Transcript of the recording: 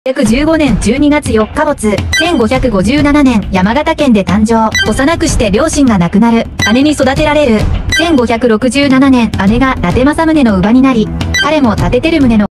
約15年12月4日没。1557年、山形県で誕生。幼くして両親が亡くなる。姉に育てられる。1567年、姉が伊達政宗の乳母になり、彼も立ててる旨の